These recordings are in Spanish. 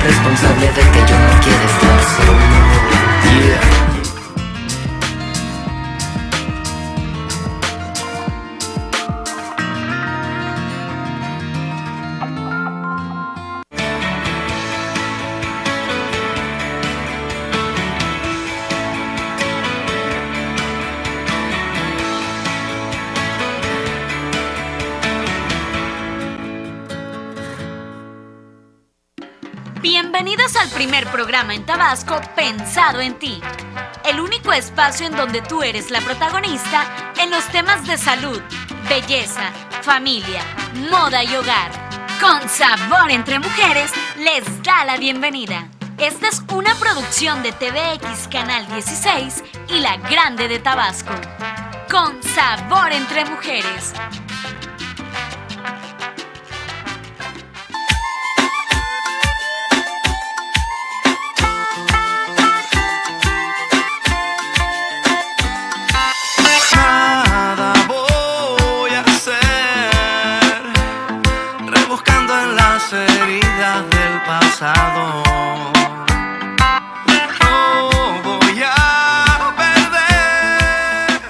responsable de que yo no quiera estar solo. Yeah. Bienvenidos al primer programa en Tabasco pensado en ti. El único espacio en donde tú eres la protagonista en los temas de salud, belleza, familia, moda y hogar. Con Sabor entre Mujeres les da la bienvenida. Esta es una producción de TVX Canal 16 y La Grande de Tabasco. Con Sabor entre Mujeres. No voy a perder.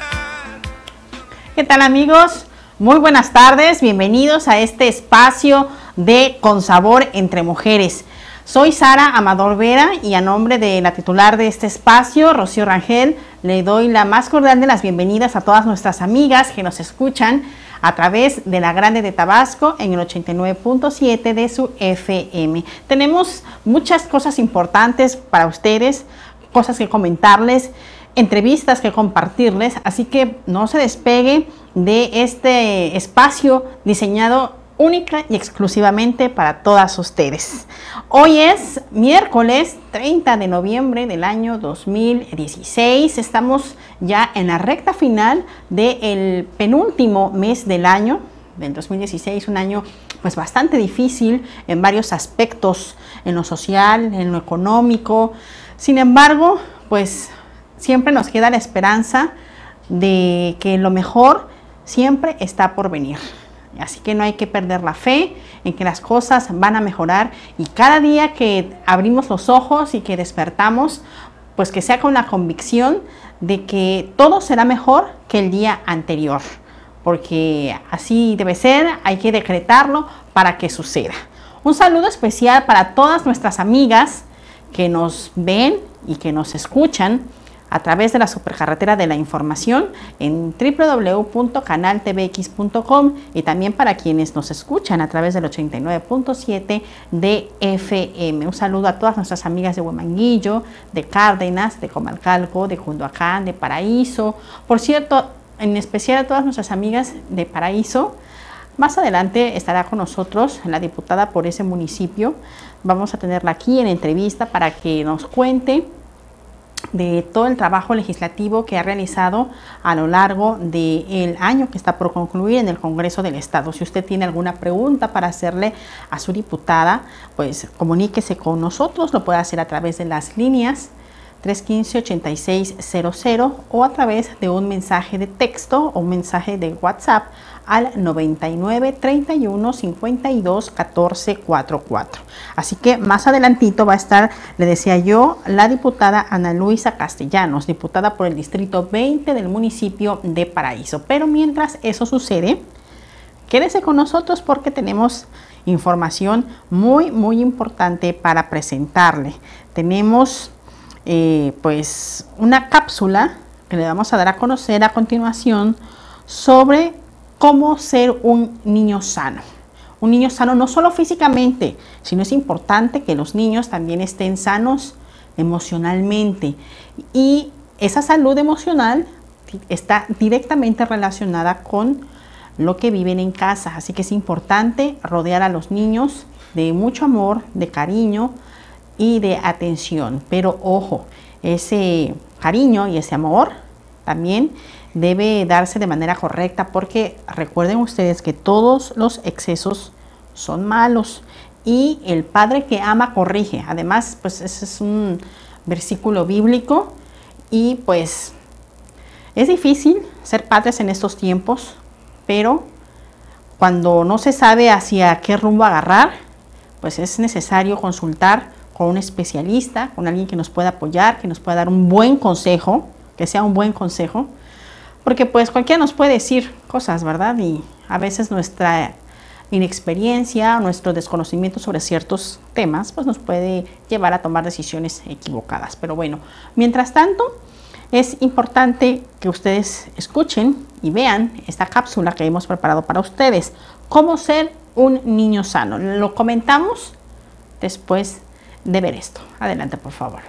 ¿Qué tal, amigos? Muy buenas tardes, bienvenidos a este espacio de Con Sabor entre Mujeres. Soy Sara Amador Vera y a nombre de la titular de este espacio, Rocío Rangel, le doy la más cordial de las bienvenidas a todas nuestras amigas que nos escuchan a través de La Grande de Tabasco en el 89.7 de su FM. Tenemos muchas cosas importantes para ustedes, cosas que comentarles, entrevistas que compartirles, así que no se despegue de este espacio diseñado única y exclusivamente para todas ustedes. Hoy es miércoles 30 de noviembre del año 2016. Estamos ya en la recta final del penúltimo mes del año, del 2016, un año pues bastante difícil en varios aspectos, en lo social, en lo económico. Sin embargo, pues siempre nos queda la esperanza de que lo mejor siempre está por venir. Así que no hay que perder la fe en que las cosas van a mejorar y cada día que abrimos los ojos y que despertamos, pues que sea con la convicción de que todo será mejor que el día anterior, porque así debe ser, hay que decretarlo para que suceda. Un saludo especial para todas nuestras amigas que nos ven y que nos escuchan a través de la supercarretera de la información en www.canaltvx.com y también para quienes nos escuchan a través del 89.7 de FM. Un saludo a todas nuestras amigas de Huemanguillo, de Cárdenas, de Comalcalco, de Junduacán, de Paraíso. Por cierto, en especial a todas nuestras amigas de Paraíso. Más adelante estará con nosotros la diputada por ese municipio. Vamos a tenerla aquí en entrevista para que nos cuente de todo el trabajo legislativo que ha realizado a lo largo del año que está por concluir en el Congreso del Estado. Si usted tiene alguna pregunta para hacerle a su diputada, pues comuníquese con nosotros, lo puede hacer a través de las líneas 315-8600 o a través de un mensaje de texto o un mensaje de WhatsApp al 99 31 52 14 44. Así que más adelantito va a estar, le decía yo, la diputada Ana Luisa Castellanos, diputada por el distrito 20 del municipio de Paraíso. Pero mientras eso sucede, quédese con nosotros porque tenemos información muy importante para presentarle. Tenemos pues una cápsula que le vamos a dar a conocer a continuación sobre cómo ser un niño sano. Un niño sano no solo físicamente, sino es importante que los niños también estén sanos emocionalmente. Y esa salud emocional está directamente relacionada con lo que viven en casa. Así que es importante rodear a los niños de mucho amor, de cariño y de atención. Pero ojo, ese cariño y ese amor también debe darse de manera correcta, porque recuerden ustedes que todos los excesos son malos y el padre que ama corrige. Además, pues ese es un versículo bíblico y pues es difícil ser padres en estos tiempos, pero cuando no se sabe hacia qué rumbo agarrar, pues es necesario consultar con un especialista, con alguien que nos pueda apoyar, que nos pueda dar un buen consejo, que sea un buen consejo, porque pues cualquiera nos puede decir cosas, ¿verdad? Y a veces nuestra inexperiencia, nuestro desconocimiento sobre ciertos temas, pues nos puede llevar a tomar decisiones equivocadas. Pero bueno, mientras tanto, es importante que ustedes escuchen y vean esta cápsula que hemos preparado para ustedes. ¿Cómo ser un niño sano? Lo comentamos después de ver esto. Adelante, por favor.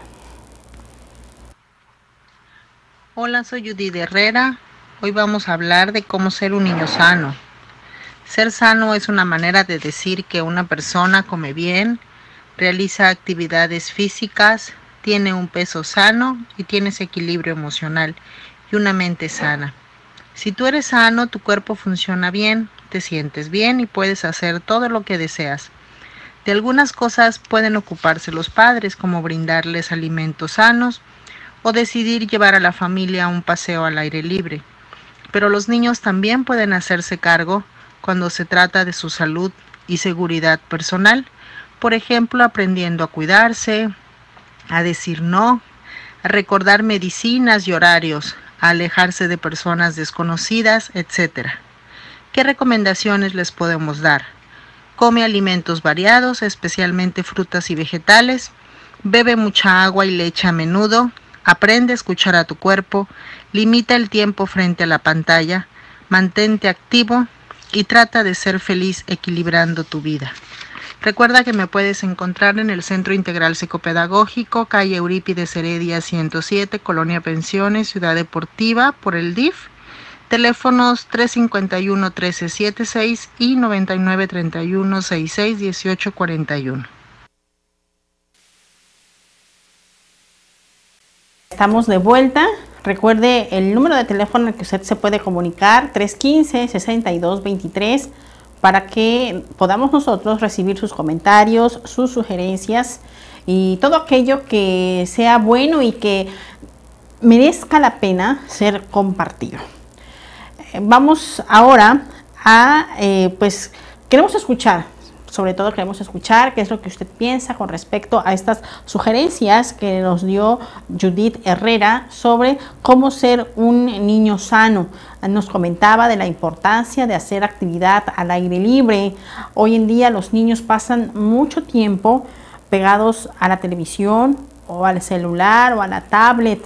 Hola, soy Judith Herrera. Hoy vamos a hablar de cómo ser un niño sano. Ser sano es una manera de decir que una persona come bien, realiza actividades físicas, tiene un peso sano y tienes equilibrio emocional y una mente sana. Si tú eres sano, tu cuerpo funciona bien, te sientes bien y puedes hacer todo lo que deseas. De algunas cosas pueden ocuparse los padres, como brindarles alimentos sanos o decidir llevar a la familia a un paseo al aire libre. Pero los niños también pueden hacerse cargo cuando se trata de su salud y seguridad personal, por ejemplo, aprendiendo a cuidarse, a decir no, a recordar medicinas y horarios, a alejarse de personas desconocidas, etc. ¿Qué recomendaciones les podemos dar? Come alimentos variados, especialmente frutas y vegetales, bebe mucha agua y leche a menudo, aprende a escuchar a tu cuerpo, limita el tiempo frente a la pantalla, mantente activo y trata de ser feliz equilibrando tu vida. Recuerda que me puedes encontrar en el Centro Integral Psicopedagógico, calle Eurípides Heredia 107, Colonia Pensiones, Ciudad Deportiva, por el DIF. Teléfonos 351-1376 y 9931-661841. Estamos de vuelta. Recuerde el número de teléfono al que usted se puede comunicar, 315-6223, para que podamos nosotros recibir sus comentarios, sus sugerencias y todo aquello que sea bueno y que merezca la pena ser compartido. Vamos ahora a, pues queremos escuchar, sobre todo queremos escuchar qué es lo que usted piensa con respecto a estas sugerencias que nos dio Judith Herrera sobre cómo ser un niño sano. Nos comentaba de la importancia de hacer actividad al aire libre. Hoy en día los niños pasan mucho tiempo pegados a la televisión o al celular o a la tablet.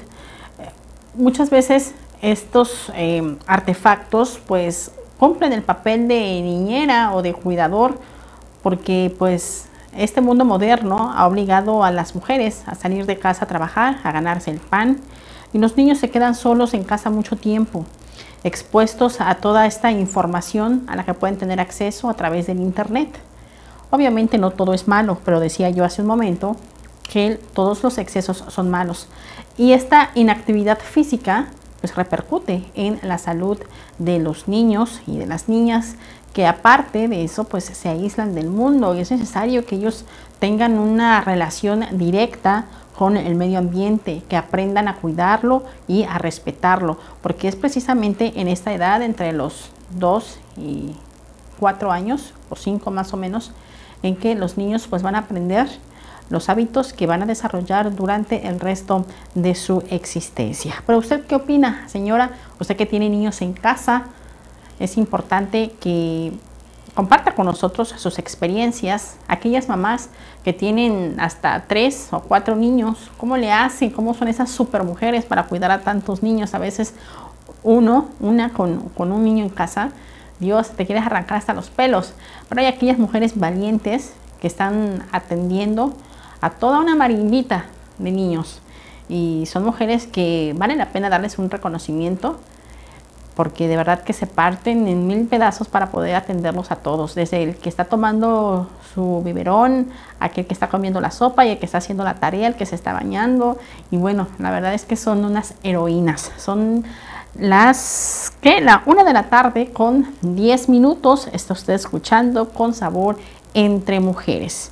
Muchas veces estos artefactos pues cumplen el papel de niñera o de cuidador, porque pues este mundo moderno ha obligado a las mujeres a salir de casa a trabajar, a ganarse el pan, y los niños se quedan solos en casa mucho tiempo, expuestos a toda esta información a la que pueden tener acceso a través del internet. Obviamente no todo es malo, pero decía yo hace un momento que todos los excesos son malos, y esta inactividad física pues repercute en la salud de los niños y de las niñas, que aparte de eso pues se aíslan del mundo, y es necesario que ellos tengan una relación directa con el medio ambiente, que aprendan a cuidarlo y a respetarlo, porque es precisamente en esta edad, entre los 2 y 4 años o 5 más o menos, en que los niños pues van a aprender los hábitos que van a desarrollar durante el resto de su existencia. Pero ¿usted qué opina, señora? Usted que tiene niños en casa, es importante que comparta con nosotros sus experiencias. Aquellas mamás que tienen hasta 3 o 4 niños, ¿cómo le hacen? ¿Cómo son esas supermujeres para cuidar a tantos niños? A veces una con un niño en casa, Dios, te quieres arrancar hasta los pelos. Pero hay aquellas mujeres valientes que están atendiendo a toda una marimbita de niños, y son mujeres que vale la pena darles un reconocimiento, porque de verdad que se parten en 1000 pedazos para poder atenderlos a todos, desde el que está tomando su biberón, aquel que está comiendo la sopa, y el que está haciendo la tarea, el que se está bañando. Y bueno, la verdad es que son unas heroínas. Son la 1 de la tarde con 10 minutos. Está usted escuchando Con Sabor Entre Mujeres.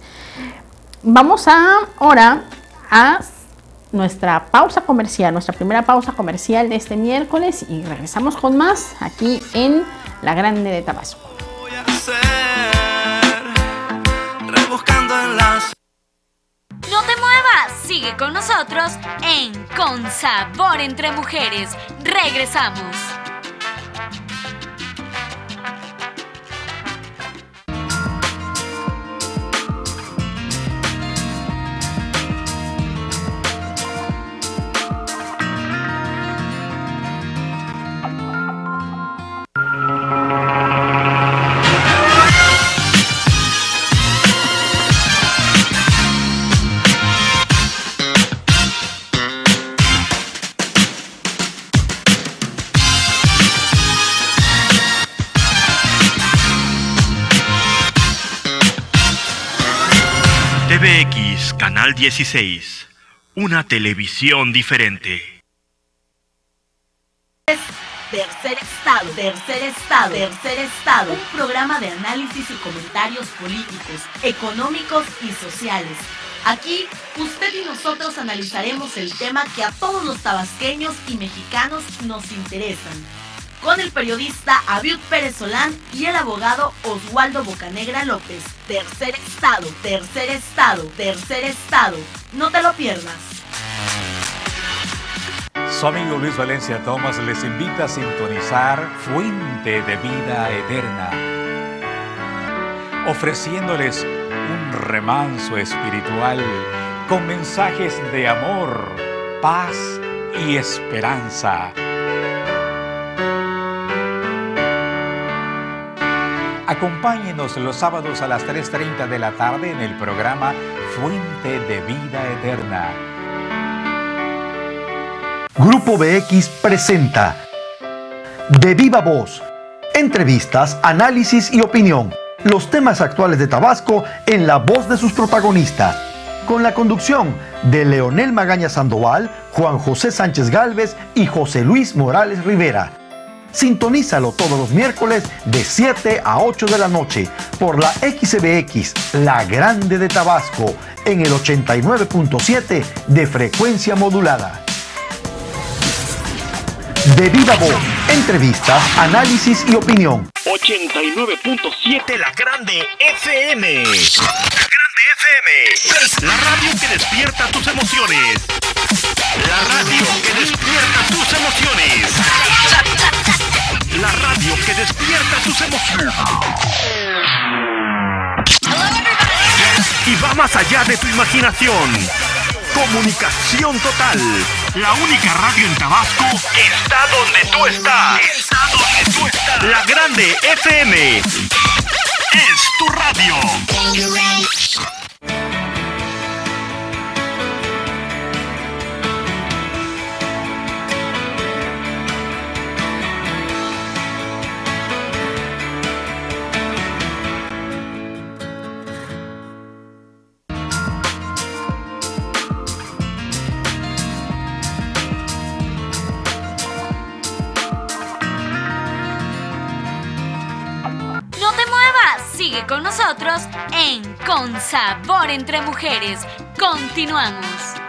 Vamos ahora a nuestra pausa comercial, nuestra primera pausa comercial de este miércoles, y regresamos con más aquí en La Grande de Tabasco. Voy a hacer, rebuscando en las... No te Sigue con nosotros en Con Sabor entre Mujeres. Regresamos. TVX, Canal 16. Una televisión diferente. Tercer Estado, un programa de análisis y comentarios políticos, económicos y sociales. Aquí, usted y nosotros analizaremos el tema que a todos los tabasqueños y mexicanos nos interesan. Con el periodista Abiud Pérez Solán y el abogado Oswaldo Bocanegra López. Tercer Estado. No te lo pierdas. Su amigo Luis Valencia Thomas les invita a sintonizar Fuente de Vida Eterna, ofreciéndoles un remanso espiritual con mensajes de amor, paz y esperanza. Acompáñenos los sábados a las 3:30 de la tarde en el programa Fuente de Vida Eterna. Grupo BX presenta De Viva Voz. Entrevistas, análisis y opinión. Los temas actuales de Tabasco en la voz de sus protagonistas. Con la conducción de Leonel Magaña Sandoval, Juan José Sánchez Gálvez y José Luis Morales Rivera. Sintonízalo todos los miércoles de 7 a 8 de la noche por la XBX, La Grande de Tabasco, en el 89.7 de frecuencia modulada. De Viva Voz, entrevistas, análisis y opinión. 89.7 La Grande FM. La Grande FM. La radio que despierta tus emociones. La radio que despierta tus emociones. La radio que despierta tus emociones. Y va más allá de tu imaginación. Comunicación total. La única radio en Tabasco está donde tú estás. La Grande FM. Es tu radio. Sigue con nosotros en Con Sabor entre Mujeres. Continuamos.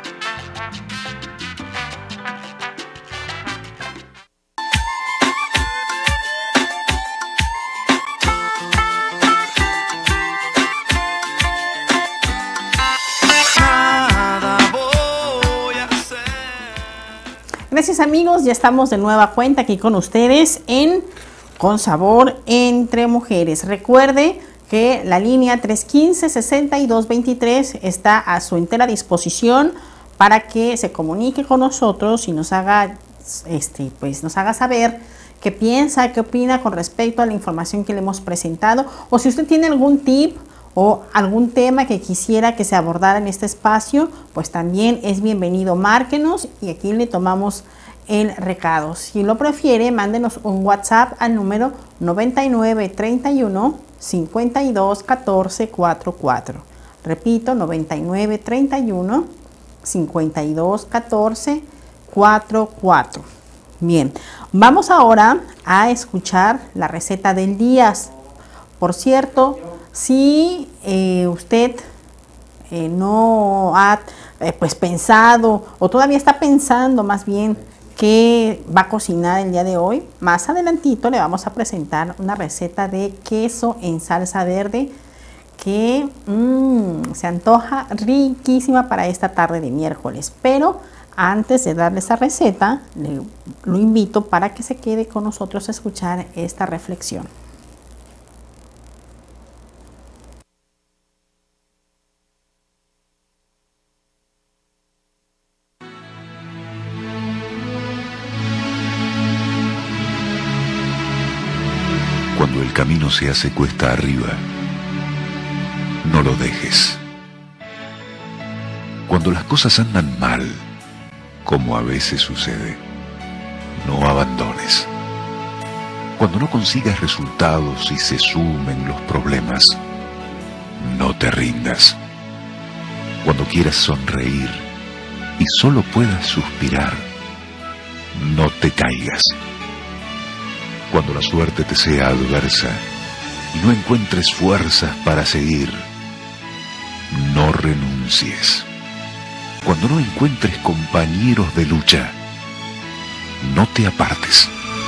Gracias amigos, ya estamos de nueva cuenta aquí con ustedes en Con Sabor entre Mujeres. Recuerde que la línea 315-6223 está a su entera disposición para que se comunique con nosotros y nos haga, nos haga saber qué piensa, qué opina con respecto a la información que le hemos presentado, o si usted tiene algún tip o algún tema que quisiera que se abordara en este espacio, pues también es bienvenido. Márquenos y aquí le tomamos el recado. Si lo prefiere, mándenos un WhatsApp al número 9931 52 14 44. Repito, 9931 52 14 44. Bien, vamos ahora a escuchar la receta del día. Por cierto, si usted no ha pensado, o todavía está pensando más bien qué va a cocinar el día de hoy, más adelantito le vamos a presentar una receta de queso en salsa verde que se antoja riquísima para esta tarde de miércoles. Pero antes de darle esa receta, lo invito para que se quede con nosotros a escuchar esta reflexión. Cuando el camino se hace cuesta arriba, no lo dejes. Cuando las cosas andan mal, como a veces sucede, no abandones. Cuando no consigas resultados y se sumen los problemas, no te rindas. Cuando quieras sonreír y solo puedas suspirar, no te caigas. Cuando la suerte te sea adversa y no encuentres fuerzas para seguir, no renuncies. Cuando no encuentres compañeros de lucha, no te apartes.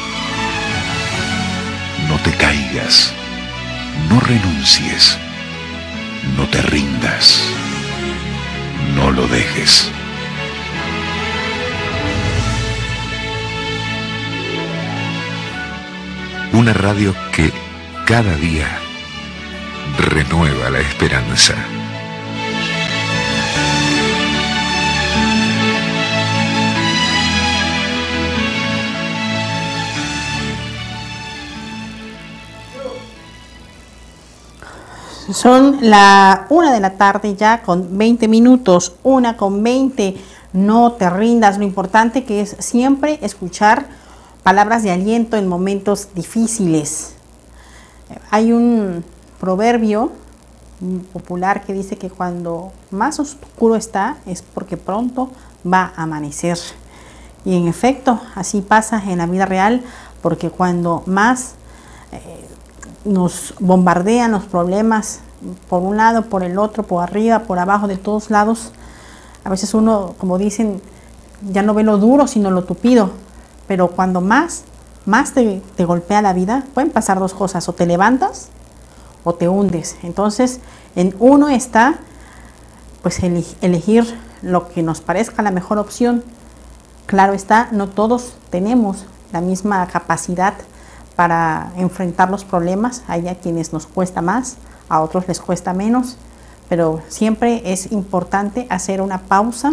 No te caigas, no renuncies, no te rindas, no lo dejes. Una radio que cada día renueva la esperanza. Son la 1 de la tarde ya con 20 minutos, 1:20. No te rindas. Lo importante que es siempre escuchar palabras de aliento en momentos difíciles. Hay un proverbio popular que dice que cuando más oscuro está es porque pronto va a amanecer. Y en efecto, así pasa en la vida real, porque cuando más nos bombardean los problemas por un lado, por el otro, por arriba, por abajo, de todos lados, a veces uno, como dicen, ya no ve lo duro sino lo tupido. Pero cuando más te golpea la vida, pueden pasar dos cosas: o te levantas o te hundes. Entonces en uno está pues elegir lo que nos parezca la mejor opción. Claro está, no todos tenemos la misma capacidad para enfrentar los problemas. Hay a quienes nos cuesta más, a otros les cuesta menos, pero siempre es importante hacer una pausa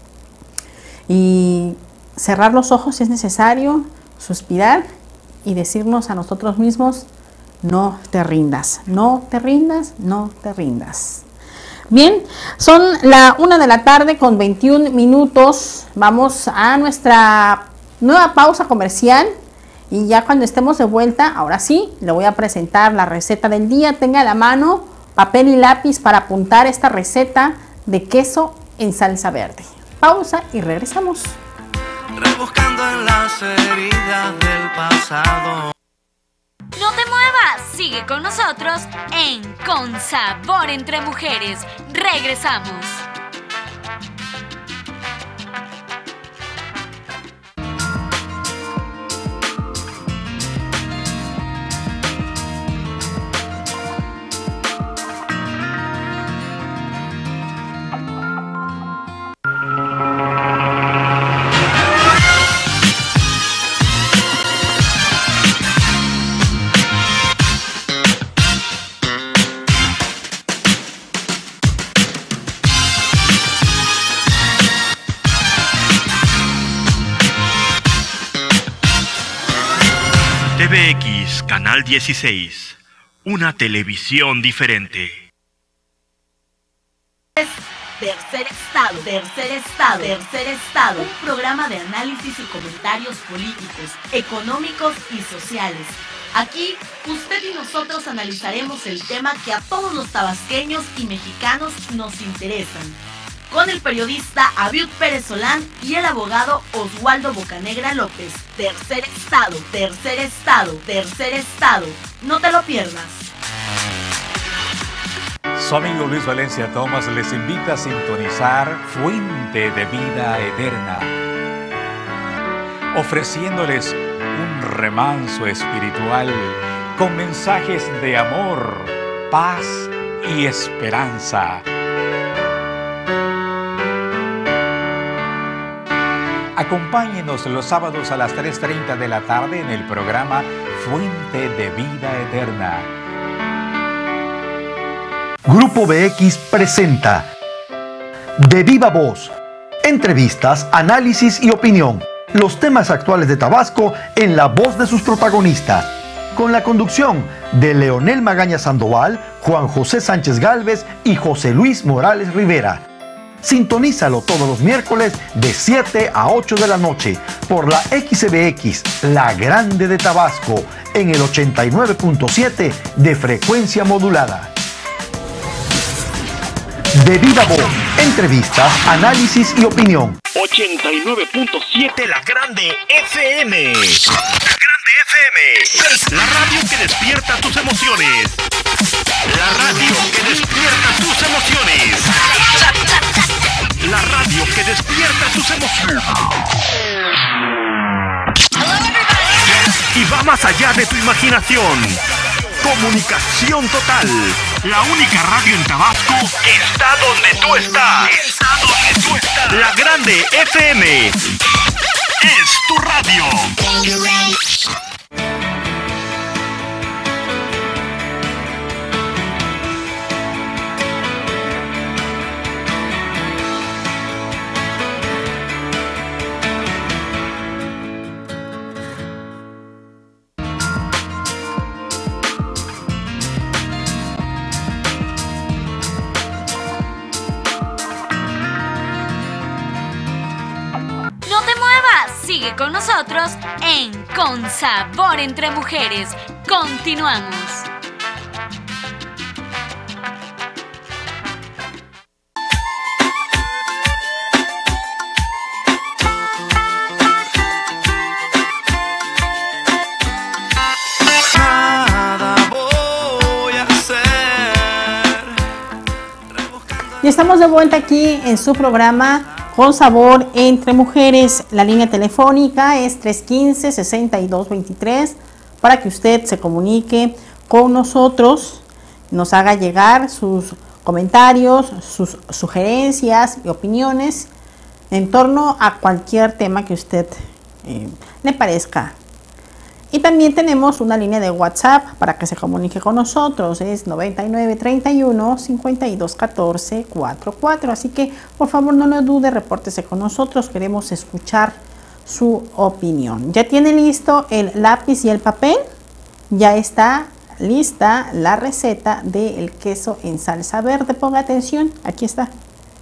y cerrar los ojos si es necesario, suspirar y decirnos a nosotros mismos: no te rindas, no te rindas, no te rindas. Bien, son la 1 de la tarde con 21 minutos. Vamos a nuestra nueva pausa comercial y ya cuando estemos de vuelta, ahora sí, le voy a presentar la receta del día. Tenga a la mano papel y lápiz para apuntar esta receta de queso en salsa verde. Pausa y regresamos. Rebuscando en las heridas del pasado. No te muevas, sigue con nosotros en Con Sabor Entre Mujeres. Regresamos. TVX, Canal 16. Una televisión diferente. Tercer Estado, un programa de análisis y comentarios políticos, económicos y sociales. Aquí, usted y nosotros analizaremos el tema que a todos los tabasqueños y mexicanos nos interesan, con el periodista Abiud Pérez Solán y el abogado Oswaldo Bocanegra López. Tercer Estado, no te lo pierdas. Su amigo Luis Valencia Thomas les invita a sintonizar Fuente de Vida Eterna, ofreciéndoles un remanso espiritual con mensajes de amor, paz y esperanza. Acompáñenos los sábados a las 3:30 de la tarde en el programa Fuente de Vida Eterna. Grupo BX presenta De Viva Voz. Entrevistas, análisis y opinión. Los temas actuales de Tabasco en la voz de sus protagonistas. Con la conducción de Leonel Magaña Sandoval, Juan José Sánchez Gálvez y José Luis Morales Rivera. Sintonízalo todos los miércoles de 7 a 8 de la noche por la XBX, La Grande de Tabasco, en el 89.7 de frecuencia modulada. De Viva Voz, entrevistas, análisis y opinión. 89.7 La Grande FM. La Grande FM. La radio que despierta tus emociones. La radio que despierta tus emociones. La radio que despierta tus emociones. Y va más allá de tu imaginación. Comunicación total. La única radio en Tabasco está donde tú estás. La Grande FM es tu radio. Sigue con nosotros en Con Sabor Entre Mujeres. Continuamos. Y estamos de vuelta aquí en su programa Con Sabor Entre Mujeres. La línea telefónica es 315-6223 para que usted se comunique con nosotros, nos haga llegar sus comentarios, sus sugerencias y opiniones en torno a cualquier tema que usted le parezca. Y también tenemos una línea de WhatsApp para que se comunique con nosotros, es 9931-5214-44. Así que por favor no lo dude, repórtese con nosotros, queremos escuchar su opinión. ¿Ya tiene listo el lápiz y el papel? Ya está lista la receta del queso en salsa verde. Ponga atención, aquí está.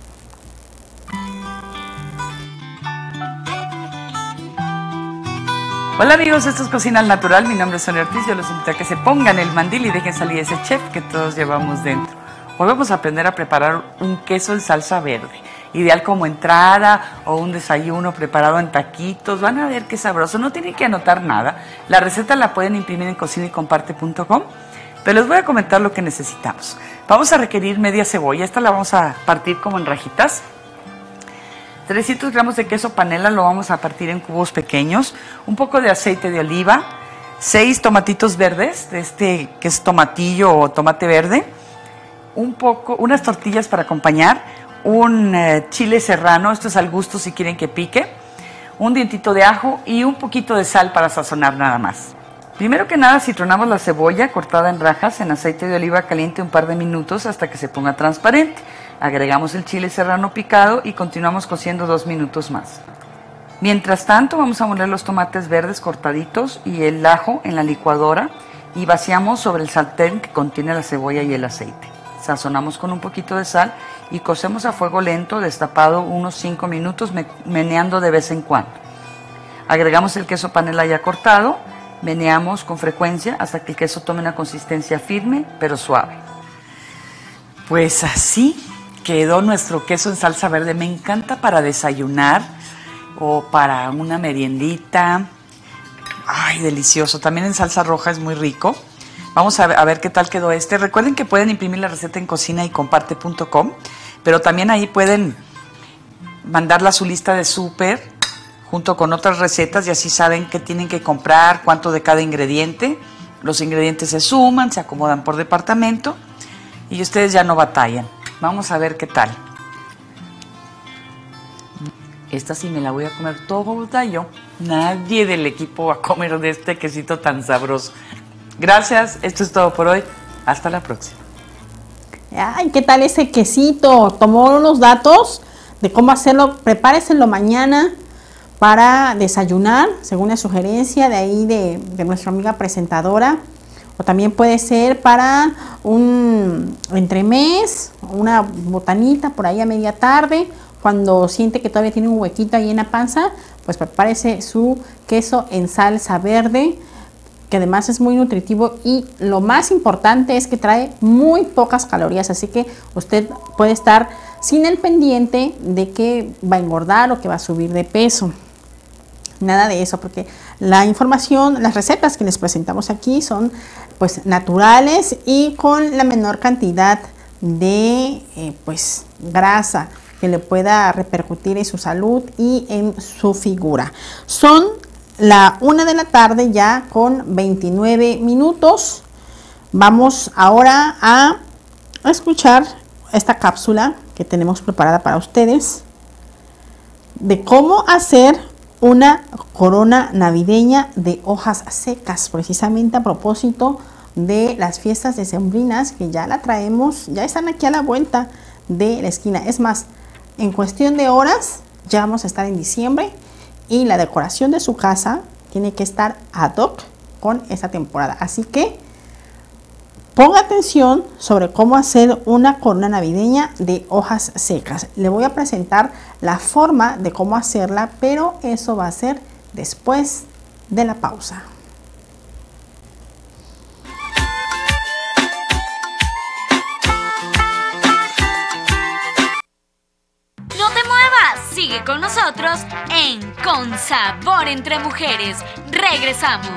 Hola amigos, esto es Cocina al Natural, mi nombre es Sonia Ortiz, yo los invito a que se pongan el mandil y dejen salir ese chef que todos llevamos dentro. Hoy vamos a aprender a preparar un queso en salsa verde, ideal como entrada o un desayuno preparado en taquitos. Van a ver qué sabroso, no tienen que anotar nada, la receta la pueden imprimir en cocinaycomparte.com, pero les voy a comentar lo que necesitamos. Vamos a requerir media cebolla, esta la vamos a partir como en rajitas. 300 gramos de queso panela, lo vamos a partir en cubos pequeños, un poco de aceite de oliva, 6 tomatitos verdes, de este que es tomatillo o tomate verde, unas tortillas para acompañar, un chile serrano, esto es al gusto si quieren que pique, un dientito de ajo y un poquito de sal para sazonar nada más. Primero que nada citronamos la cebolla cortada en rajas en aceite de oliva caliente un par de minutos hasta que se ponga transparente. Agregamos el chile serrano picado y continuamos cociendo 2 minutos más. Mientras tanto vamos a moler los tomates verdes cortaditos y el ajo en la licuadora y vaciamos sobre el sartén que contiene la cebolla y el aceite. Sazonamos con un poquito de sal y cocemos a fuego lento destapado unos 5 minutos meneando de vez en cuando. Agregamos el queso panela ya cortado, meneamos con frecuencia hasta que el queso tome una consistencia firme pero suave. Pues así quedó nuestro queso en salsa verde. Me encanta para desayunar o para una meriendita. Ay, delicioso. También en salsa roja es muy rico. Vamos a ver qué tal quedó este. Recuerden que pueden imprimir la receta en cocinaycomparte.com, pero también ahí pueden mandarla a su lista de súper junto con otras recetas y así saben qué tienen que comprar, cuánto de cada ingrediente. Los ingredientes se suman, se acomodan por departamento y ustedes ya no batallan. Vamos a ver qué tal. Esta sí me la voy a comer toda yo. Nadie del equipo va a comer de este quesito tan sabroso. Gracias, esto es todo por hoy. Hasta la próxima. Ay, ¿qué tal ese quesito? Tomó los datos de cómo hacerlo. Prepáreselo mañana para desayunar, según la sugerencia de ahí de nuestra amiga presentadora. O también puede ser para un entremés, una botanita por ahí a media tarde. Cuando siente que todavía tiene un huequito ahí en la panza, pues prepárese su queso en salsa verde, que además es muy nutritivo, y lo más importante es que trae muy pocas calorías, así que usted puede estar sin el pendiente de que va a engordar o que va a subir de peso. Nada de eso, porque la información, las recetas que les presentamos aquí son pues naturales y con la menor cantidad de pues grasa que le pueda repercutir en su salud y en su figura. Son la 1 de la tarde ya con 29 minutos. Vamos ahora a escuchar esta cápsula que tenemos preparada para ustedes de cómo hacer una corona navideña de hojas secas, precisamente a propósito de las fiestas decembrinas que ya la traemos, ya están aquí a la vuelta de la esquina. Es más, en cuestión de horas ya vamos a estar en diciembre y la decoración de su casa tiene que estar ad hoc con esta temporada. Así que ponga atención sobre cómo hacer una corona navideña de hojas secas. Le voy a presentar la forma de cómo hacerla, pero eso va a ser después de la pausa. No te muevas, sigue con nosotros en Con Sabor Entre Mujeres. Regresamos.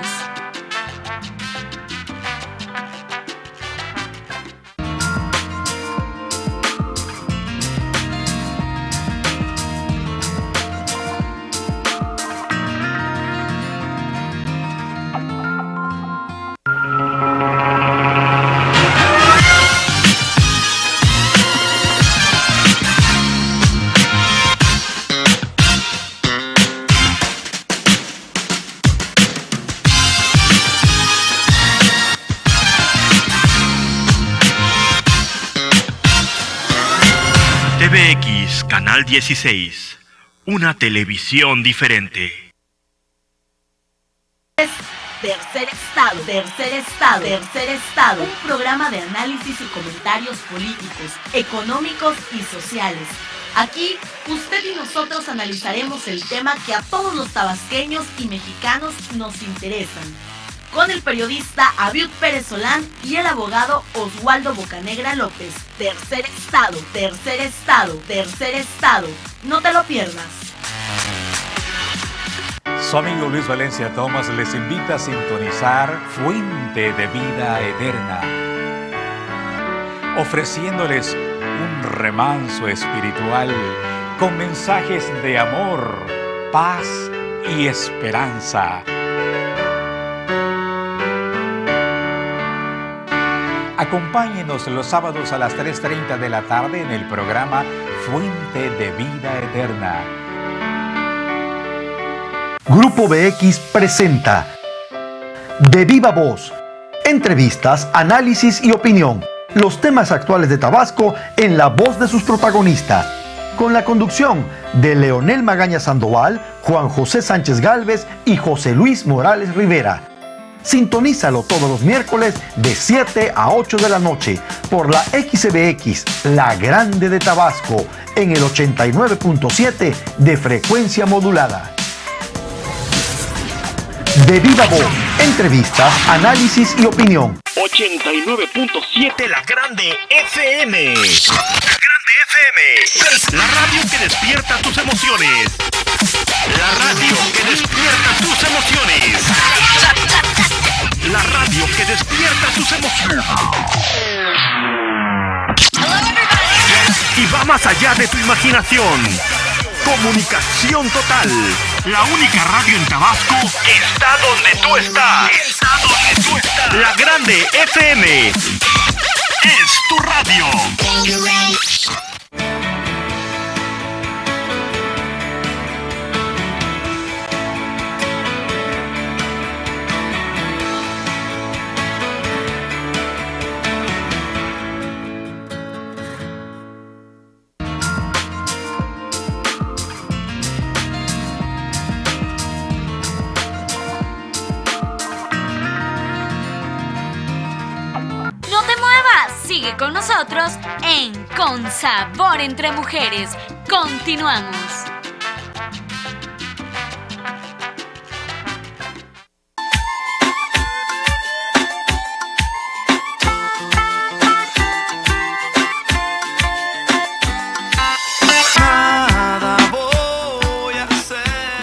TVX, Canal 16. Una televisión diferente. Tercer Estado, un programa de análisis y comentarios políticos, económicos y sociales. Aquí, usted y nosotros analizaremos el tema que a todos los tabasqueños y mexicanos nos interesan, con el periodista Abiud Pérez Solán y el abogado Oswaldo Bocanegra López. Tercer Estado, no te lo pierdas. Su amigo Luis Valencia Thomas les invita a sintonizar Fuente de Vida Eterna, ofreciéndoles un remanso espiritual con mensajes de amor, paz y esperanza. Acompáñenos los sábados a las 3:30 de la tarde en el programa Fuente de Vida Eterna. Grupo BX presenta De Viva Voz. Entrevistas, análisis y opinión. Los temas actuales de Tabasco en la voz de sus protagonistas. Con la conducción de Leonel Magaña Sandoval, Juan José Sánchez Gálvez y José Luis Morales Rivera. Sintonízalo todos los miércoles de 7 a 8 de la noche por la XBX, la Grande de Tabasco, en el 89.7 de frecuencia modulada. De Viva Voz, entrevistas, análisis y opinión. 89.7 La Grande FM. La Grande FM. La radio que despierta tus emociones. La radio que despierta tus emociones. La radio que despierta tus emociones. Y va más allá de tu imaginación. Comunicación total. La única radio en Tabasco está donde tú estás. La Grande FM. es tu radio. Sigue con nosotros en Con Sabor Entre Mujeres. Continuamos. Nada voy a hacer.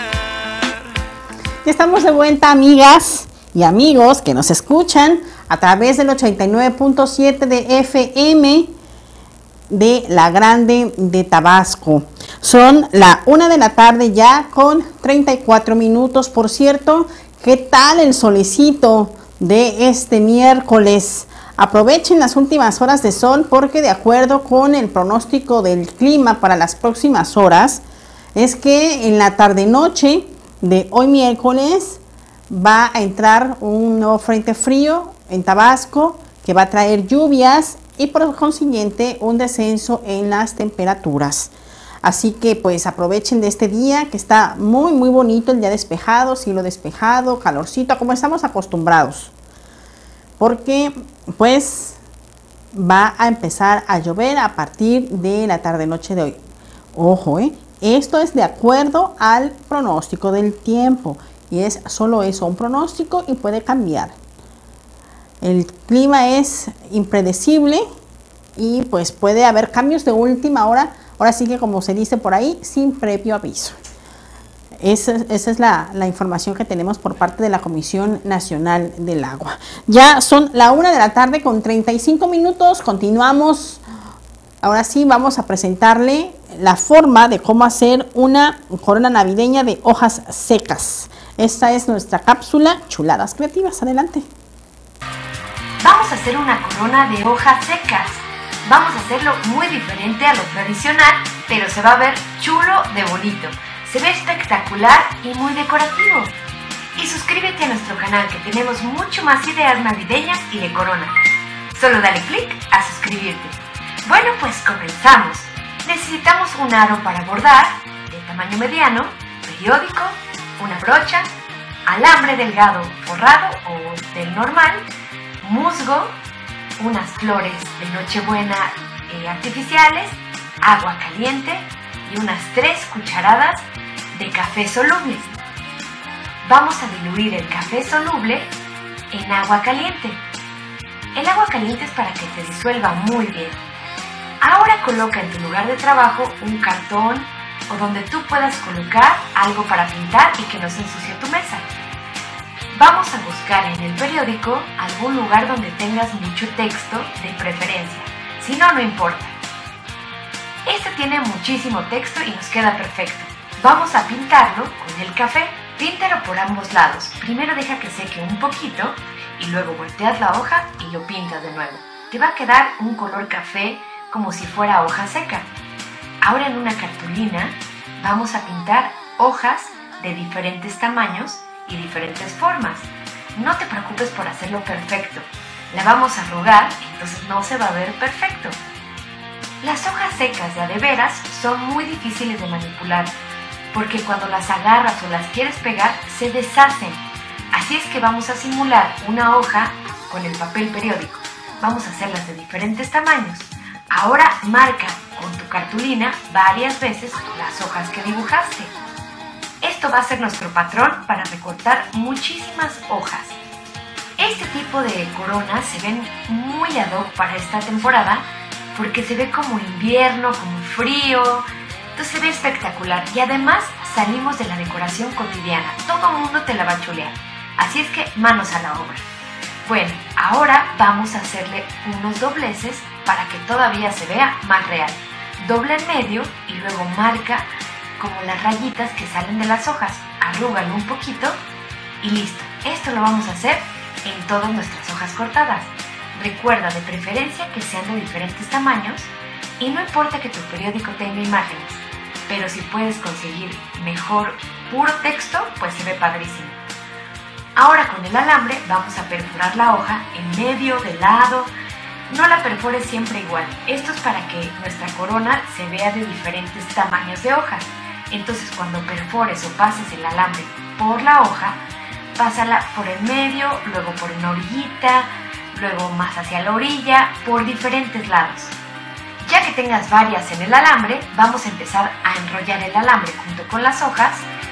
Ya estamos de vuelta, amigas y amigos que nos escuchan a través del 89.7 de FM de La Grande de Tabasco. Son la 1 de la tarde ya con 34 minutos. Por cierto, ¿qué tal el solecito de este miércoles? Aprovechen las últimas horas de sol porque de acuerdo con el pronóstico del clima para las próximas horas, es que en la tarde-noche de hoy miércoles va a entrar un nuevo frente frío en Tabasco que va a traer lluvias y por consiguiente un descenso en las temperaturas. Así que pues aprovechen de este día que está muy muy bonito, el día despejado, cielo despejado, calorcito, como estamos acostumbrados. Porque pues va a empezar a llover a partir de la tarde-noche de hoy. Ojo, esto es de acuerdo al pronóstico del tiempo y es solo eso, un pronóstico y puede cambiar. El clima es impredecible y pues puede haber cambios de última hora, ahora sí que como se dice por ahí, sin previo aviso. Esa es la información que tenemos por parte de la Comisión Nacional del Agua. Ya son la 1 de la tarde con 35 minutos, continuamos. Ahora sí vamos a presentarle la forma de cómo hacer una corona navideña de hojas secas. Esta es nuestra cápsula Chuladas Creativas. Adelante. Vamos a hacer una corona de hojas secas. Vamos a hacerlo muy diferente a lo tradicional, pero se va a ver chulo de bonito. Se ve espectacular y muy decorativo. Y suscríbete a nuestro canal que tenemos mucho más ideas navideñas y de corona. Solo dale clic a suscribirte. Bueno, pues comenzamos. Necesitamos un aro para bordar, de tamaño mediano, periódico, una brocha, alambre delgado forrado o del normal, musgo, unas flores de Nochebuena artificiales, agua caliente y unas 3 cucharadas de café soluble. Vamos a diluir el café soluble en agua caliente. El agua caliente es para que te disuelva muy bien. Ahora coloca en tu lugar de trabajo un cartón o donde tú puedas colocar algo para pintar y que no se ensucie tu mesa. Vamos a buscar en el periódico algún lugar donde tengas mucho texto de preferencia. Si no, no importa. Este tiene muchísimo texto y nos queda perfecto. Vamos a pintarlo con el café. Píntalo por ambos lados. Primero deja que seque un poquito y luego volteas la hoja y lo pintas de nuevo. Te va a quedar un color café como si fuera hoja seca. Ahora en una cartulina vamos a pintar hojas de diferentes tamaños y diferentes formas. No te preocupes por hacerlo perfecto. La vamos a arrugar, entonces no se va a ver perfecto. Las hojas secas de veras son muy difíciles de manipular porque cuando las agarras o las quieres pegar se deshacen. Así es que vamos a simular una hoja con el papel periódico. Vamos a hacerlas de diferentes tamaños. Ahora marca con tu cartulina varias veces las hojas que dibujaste. Esto va a ser nuestro patrón para recortar muchísimas hojas. Este tipo de coronas se ven muy ad hoc para esta temporada porque se ve como invierno, como frío, entonces se ve espectacular y además salimos de la decoración cotidiana, todo el mundo te la va a chulear, así es que manos a la obra. Bueno, ahora vamos a hacerle unos dobleces para que todavía se vea más real. Doble en medio y luego marca como las rayitas que salen de las hojas, arrúgalo un poquito y listo. Esto lo vamos a hacer en todas nuestras hojas cortadas. Recuerda de preferencia que sean de diferentes tamaños y no importa que tu periódico tenga imágenes, pero si puedes conseguir mejor puro texto, pues se ve padrísimo. Ahora con el alambre vamos a perforar la hoja en medio, de lado. No la perfores siempre igual. Esto es para que nuestra corona se vea de diferentes tamaños de hojas. Entonces cuando perfores o pases el alambre por la hoja, pásala por el medio, luego por una orillita, luego más hacia la orilla, por diferentes lados. Ya que tengas varias en el alambre, vamos a empezar a enrollar el alambre junto con las hojas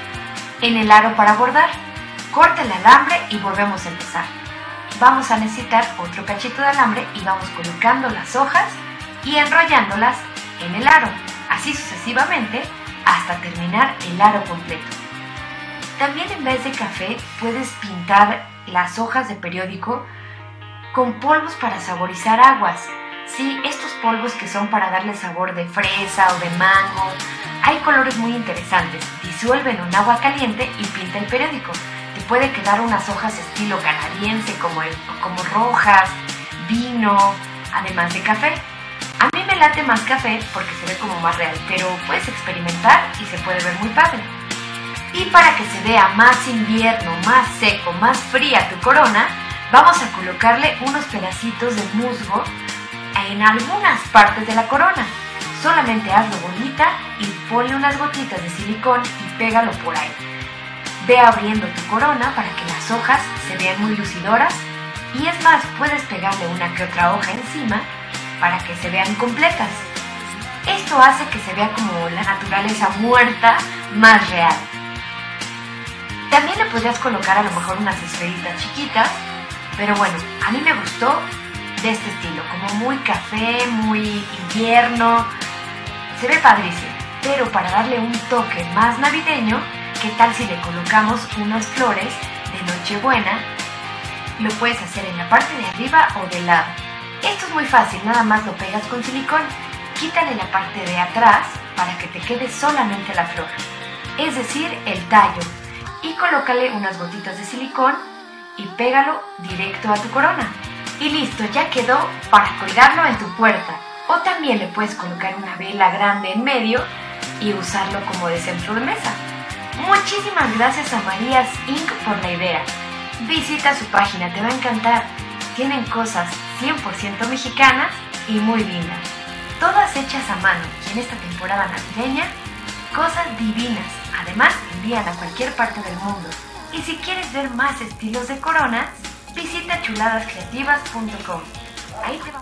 en el aro para bordar. Corta el alambre y volvemos a empezar. Vamos a necesitar otro cachito de alambre y vamos colocando las hojas y enrollándolas en el aro, así sucesivamente hasta terminar el aro completo. También en vez de café puedes pintar las hojas de periódico con polvos para saborizar aguas. Sí, estos polvos que son para darle sabor de fresa o de mango. Hay colores muy interesantes. Disuelven en agua caliente y pinta el periódico. Te puede quedar unas hojas estilo canadiense como rojas, vino, además de café. A mí me late más café porque se ve como más real, pero puedes experimentar y se puede ver muy padre. Y para que se vea más invierno, más seco, más fría tu corona, vamos a colocarle unos pedacitos de musgo en algunas partes de la corona. Solamente hazlo bolita y ponle unas gotitas de silicón y pégalo por ahí. Ve abriendo tu corona para que las hojas se vean muy lucidoras y es más, puedes pegarle una que otra hoja encima para que se vean completas. Esto hace que se vea como la naturaleza muerta, más real. También le podrías colocar a lo mejor unas esferitas chiquitas, pero bueno, a mí me gustó de este estilo, como muy café, muy invierno. Se ve padrísimo, pero para darle un toque más navideño, ¿qué tal si le colocamos unas flores de Nochebuena? Lo puedes hacer en la parte de arriba o del lado. Esto es muy fácil, nada más lo pegas con silicón. Quítale la parte de atrás para que te quede solamente la flor, es decir, el tallo. Y colócale unas gotitas de silicón y pégalo directo a tu corona. Y listo, ya quedó para colgarlo en tu puerta. O también le puedes colocar una vela grande en medio y usarlo como de centro de mesa. Muchísimas gracias a Marías Inc. por la idea. Visita su página, te va a encantar. Tienen cosas 100% mexicanas y muy lindas. Todas hechas a mano y en esta temporada navideña, cosas divinas. Además, envían a cualquier parte del mundo. Y si quieres ver más estilos de coronas, visita chuladascreativas.com. Ahí te va.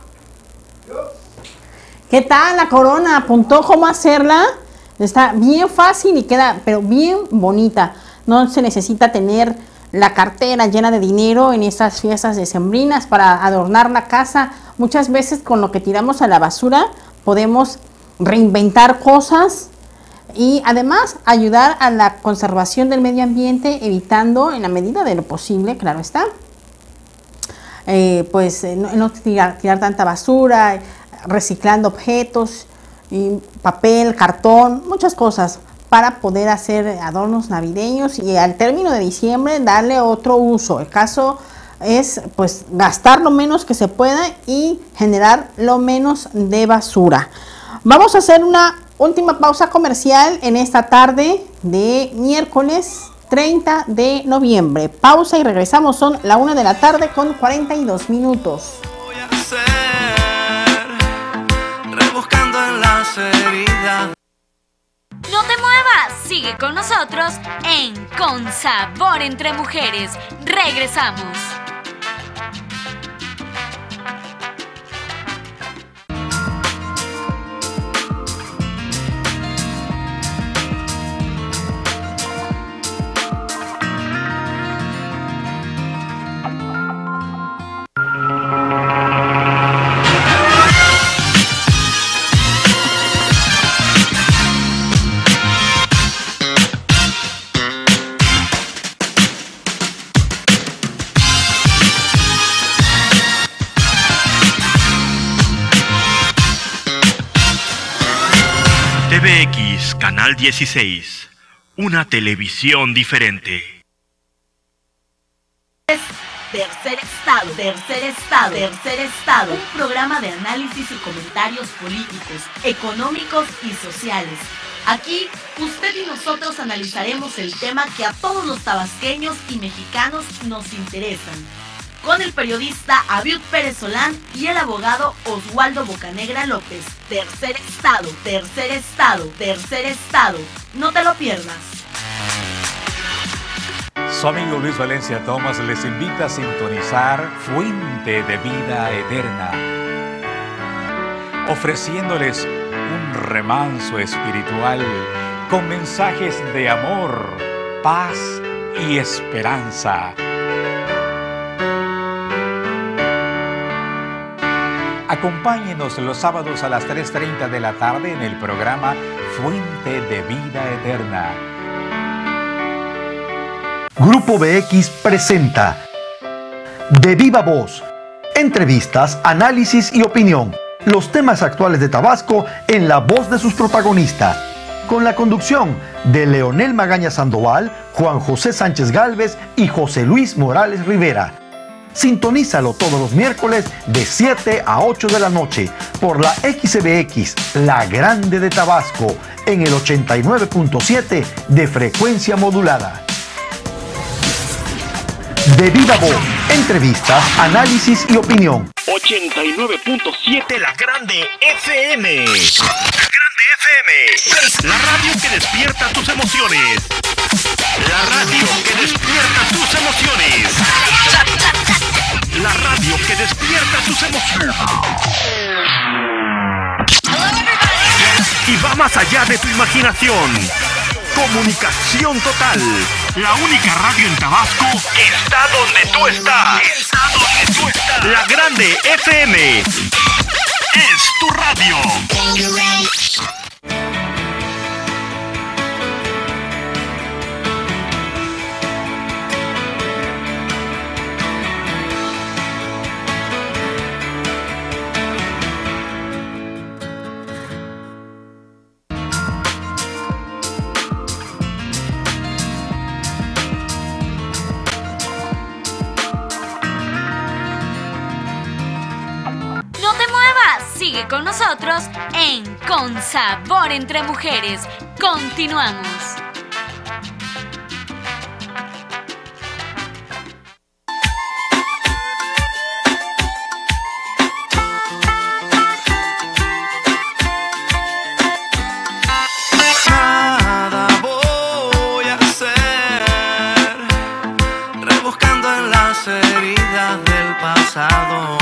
¿Qué tal la corona? ¿Apuntó cómo hacerla? Está bien fácil y queda, pero bien bonita. No se necesita tener la cartera llena de dinero en estas fiestas decembrinas para adornar la casa. Muchas veces con lo que tiramos a la basura podemos reinventar cosas y además ayudar a la conservación del medio ambiente, evitando en la medida de lo posible, claro está, no tirar tanta basura, reciclando objetos, y papel, cartón, muchas cosas para poder hacer adornos navideños y al término de diciembre darle otro uso. El caso es pues gastar lo menos que se pueda y generar lo menos de basura. Vamos a hacer una última pausa comercial en esta tarde de miércoles 30 de noviembre. Pausa y regresamos, son la 1 de la tarde con 42 minutos. Rebuscando en las heridas. No te muevas, sigue con nosotros en Con Sabor Entre Mujeres. Regresamos. TVX Canal 16, una televisión diferente. Tercer Estado, Tercer Estado, Tercer Estado. Un programa de análisis y comentarios políticos, económicos y sociales. Aquí, usted y nosotros analizaremos el tema que a todos los tabasqueños y mexicanos nos interesan. Con el periodista Abiud Pérez Solán y el abogado Oswaldo Bocanegra López. Tercer Estado, Tercer Estado, Tercer Estado. No te lo pierdas. Su amigo Luis Valencia Thomas les invita a sintonizar Fuente de Vida Eterna, ofreciéndoles un remanso espiritual con mensajes de amor, paz y esperanza. Acompáñenos los sábados a las 3:30 de la tarde en el programa Fuente de Vida Eterna. Grupo BX presenta De Viva Voz. Entrevistas, análisis y opinión. Los temas actuales de Tabasco en la voz de sus protagonistas. Con la conducción de Leonel Magaña Sandoval, Juan José Sánchez Gálvez y José Luis Morales Rivera. Sintonízalo todos los miércoles de 7 a 8 de la noche por la XBX, la Grande de Tabasco, en el 89.7 de frecuencia modulada. De Viva Voz, entrevistas, análisis y opinión. 89.7 La Grande FM. La Grande FM. La radio que despierta tus emociones. La radio que despierta tus emociones. La radio que despierta tus emociones. Y va más allá de tu imaginación. Comunicación total. La única radio en Tabasco que está donde tú estás. Está donde tú estás. La Grande FM. Es tu radio. Sigue con nosotros en Con Sabor Entre Mujeres. Continuamos. Nada voy a hacer, rebuscando en las heridas del pasado.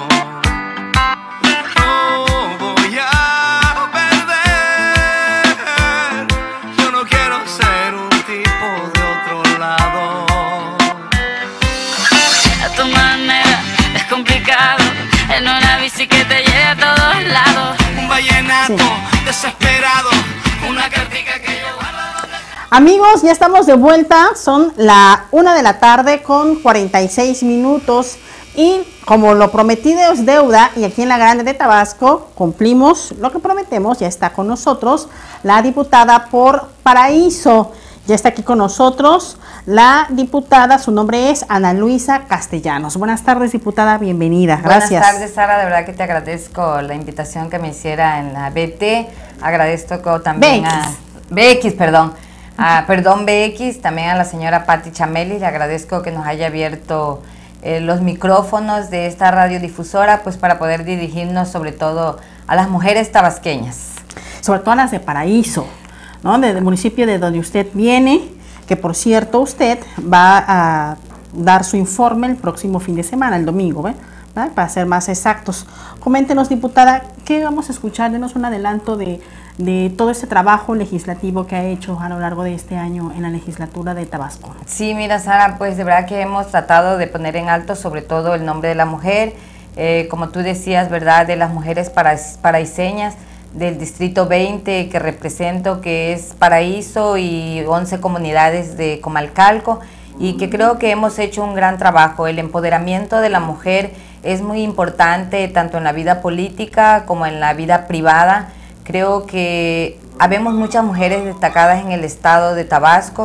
En una bici que te lleve a todos lados. Un vallenato desesperado, una cartica que yo guardo. Amigos, ya estamos de vuelta, son la 1 de la tarde con 46 minutos y como lo prometido es deuda y aquí en la Grande de Tabasco cumplimos lo que prometemos. Ya está con nosotros la diputada por Paraíso, ya está aquí con nosotros la diputada, su nombre es Ana Luisa Castellanos. Buenas tardes, diputada, bienvenida. Gracias. Buenas tardes, Sara, de verdad que te agradezco la invitación que me hiciera en la BT. Agradezco también a BX, perdón, BX, también a la señora Patti Chameli. Le agradezco que nos haya abierto los micrófonos de esta radiodifusora, pues para poder dirigirnos sobre todo a las mujeres tabasqueñas. Sobre todo a las de Paraíso, ¿no? Del municipio de donde usted viene, que por cierto usted va a dar su informe el próximo fin de semana, el domingo, ¿verdad? Para ser más exactos. Coméntenos, diputada, ¿qué vamos a escuchar? Denos un adelanto de todo este trabajo legislativo que ha hecho a lo largo de este año en la legislatura de Tabasco. Sí, mira, Sara, pues de verdad que hemos tratado de poner en alto sobre todo el nombre de la mujer, como tú decías, ¿verdad? De las mujeres paraiseñas, del distrito 20 que represento, que es Paraíso, y 11 comunidades de Comalcalco, y que creo que hemos hecho un gran trabajo. El empoderamiento de la mujer es muy importante tanto en la vida política como en la vida privada. Creo que habemos muchas mujeres destacadas en el estado de Tabasco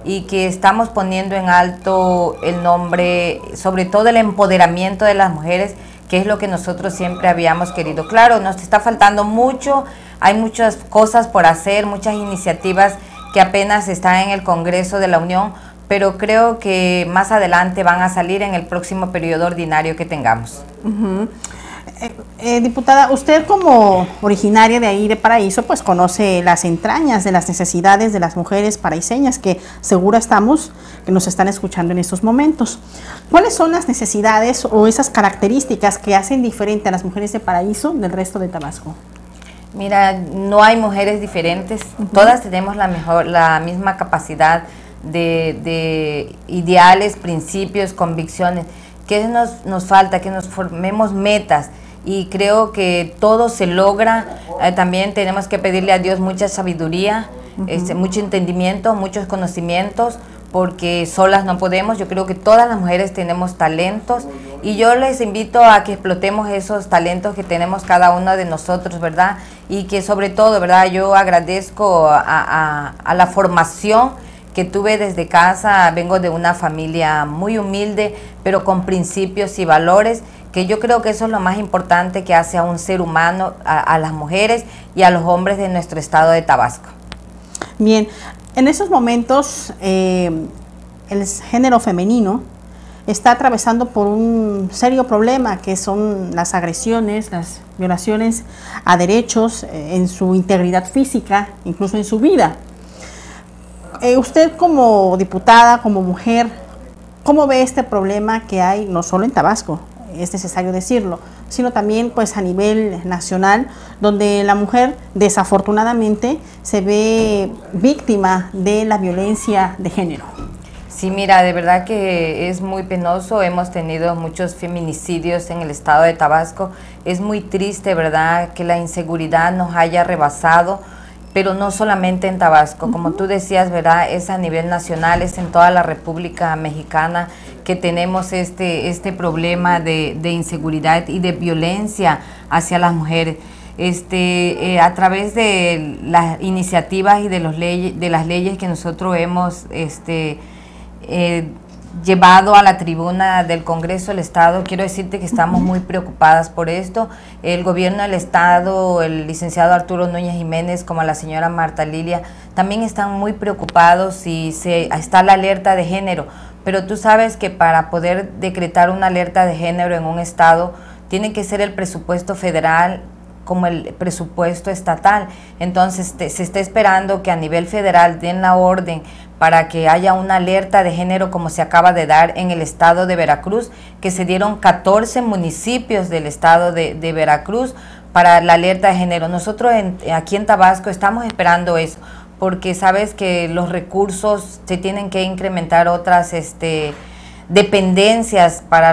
y que estamos poniendo en alto el nombre, sobre todo el empoderamiento de las mujeres, que es lo que nosotros siempre habíamos querido. Claro, nos está faltando mucho, hay muchas cosas por hacer, muchas iniciativas que apenas están en el Congreso de la Unión, pero creo que más adelante van a salir en el próximo periodo ordinario que tengamos. Diputada, usted como originaria de ahí de Paraíso, pues conoce las entrañas de las necesidades de las mujeres paraiseñas, que seguro estamos, que nos están escuchando en estos momentos. ¿Cuáles son las necesidades o esas características que hacen diferente a las mujeres de Paraíso del resto de Tabasco? Mira, no hay mujeres diferentes, todas tenemos la misma capacidad de ideales, principios, convicciones. ¿Qué nos falta? Que nos formemos metas, y creo que todo se logra. También tenemos que pedirle a Dios mucha sabiduría, mucho entendimiento, muchos conocimientos, porque solas no podemos. Yo creo que todas las mujeres tenemos talentos, y yo les invito a que explotemos esos talentos que tenemos cada una de nosotros, ¿verdad? Y que sobre todo, ¿verdad? Yo agradezco a la formación que tuve desde casa. Vengo de una familia muy humilde, pero con principios y valores, que yo creo que eso es lo más importante que hace a un ser humano, a las mujeres y a los hombres de nuestro estado de Tabasco. Bien, en esos momentos el género femenino está atravesando por un serio problema, que son las agresiones, las violaciones a derechos en su integridad física, incluso en su vida. Usted como diputada, como mujer, ¿cómo ve este problema que hay no solo en Tabasco, es necesario decirlo, sino también pues a nivel nacional, donde la mujer desafortunadamente se ve víctima de la violencia de género? Sí, mira, de verdad que es muy penoso. Hemos tenido muchos feminicidios en el estado de Tabasco. Es muy triste, ¿verdad?, que la inseguridad nos haya rebasado, pero no solamente en Tabasco, como tú decías, ¿verdad?, es a nivel nacional, es en toda la República Mexicana que tenemos este problema de inseguridad y de violencia hacia las mujeres. A través de las iniciativas y de las leyes que nosotros hemos llevado a la tribuna del Congreso del Estado, quiero decirte que estamos muy preocupadas por esto. El gobierno del Estado, el licenciado Arturo Núñez Jiménez, como la señora Marta Lilia, también están muy preocupados y está la alerta de género. Pero tú sabes que para poder decretar una alerta de género en un estado, tiene que ser el presupuesto federal como el presupuesto estatal. Entonces se está esperando que a nivel federal den la orden para que haya una alerta de género, como se acaba de dar en el estado de Veracruz, que se dieron 14 municipios del estado de Veracruz para la alerta de género. Nosotros aquí en Tabasco estamos esperando eso, porque sabes que los recursos se tienen que incrementar, otras dependencias para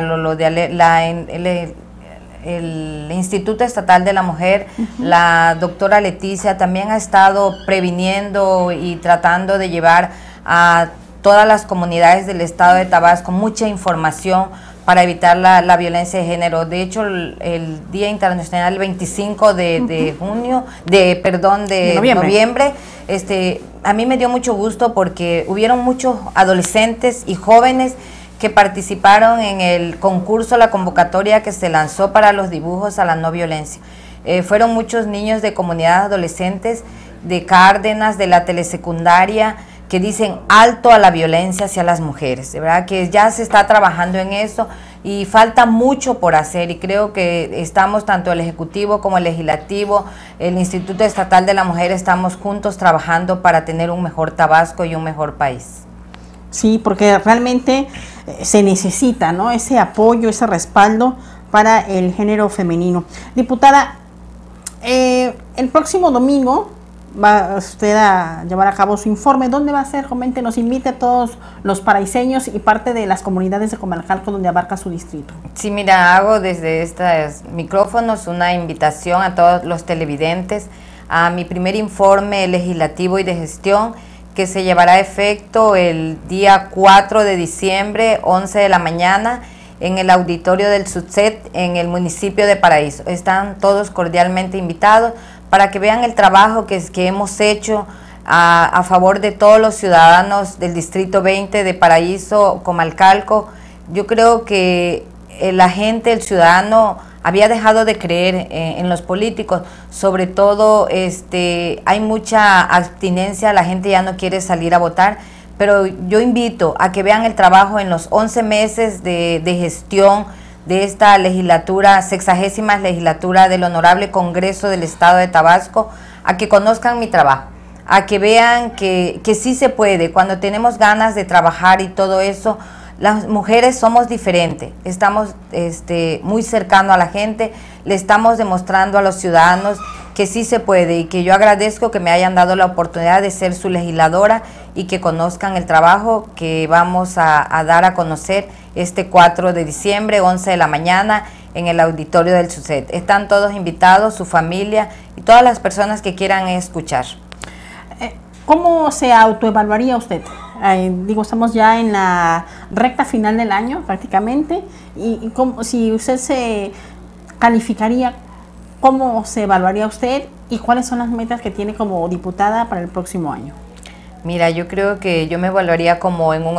el Instituto Estatal de la Mujer. La doctora Leticia también ha estado previniendo y tratando de llevar a todas las comunidades del estado de Tabasco mucha información para evitar la violencia de género. De hecho, el Día Internacional, el 25 de noviembre, a mí me dio mucho gusto porque hubieron muchos adolescentes y jóvenes que participaron en el concurso, la convocatoria que se lanzó para los dibujos a la no violencia. Fueron muchos niños de comunidades adolescentes de Cárdenas, de la telesecundaria, que dicen alto a la violencia hacia las mujeres. De verdad que ya se está trabajando en eso y falta mucho por hacer, y creo que estamos, tanto el Ejecutivo como el Legislativo, el Instituto Estatal de la Mujer, estamos juntos trabajando para tener un mejor Tabasco y un mejor país. Sí, porque realmente se necesita, ¿no?, ese apoyo, ese respaldo para el género femenino. Diputada, el próximo domingo va usted a llevar a cabo su informe. ¿Dónde va a ser? Coméntenos, invite a todos los paraiseños y parte de las comunidades de Comalcalco donde abarca su distrito. Sí, mira, hago desde estos micrófonos una invitación a todos los televidentes a mi primer informe legislativo y de gestión, que se llevará a efecto el día 4 de diciembre, 11 de la mañana, en el auditorio del SUTCET, en el municipio de Paraíso. Están todos cordialmente invitados para que vean el trabajo que hemos hecho, a favor de todos los ciudadanos del Distrito 20 de Paraíso, Comalcalco. Yo creo que la gente, el ciudadano, había dejado de creer en los políticos. Sobre todo hay mucha abstinencia, la gente ya no quiere salir a votar, pero yo invito a que vean el trabajo en los 11 meses de gestión de esta legislatura, 60ª legislatura del Honorable Congreso del Estado de Tabasco, a que conozcan mi trabajo, a que vean que sí se puede, cuando tenemos ganas de trabajar y todo eso. Las mujeres somos diferentes, estamos muy cercanos a la gente, le estamos demostrando a los ciudadanos que sí se puede, y que yo agradezco que me hayan dado la oportunidad de ser su legisladora y que conozcan el trabajo que vamos a dar a conocer este 4 de diciembre, 11 de la mañana, en el auditorio del SUSET. Están todos invitados, su familia y todas las personas que quieran escuchar. ¿Cómo se autoevaluaría usted? Estamos ya en la recta final del año prácticamente, y si usted se calificaría, ¿cómo se evaluaría usted y cuáles son las metas que tiene como diputada para el próximo año? Mira, yo creo que yo me evaluaría como en un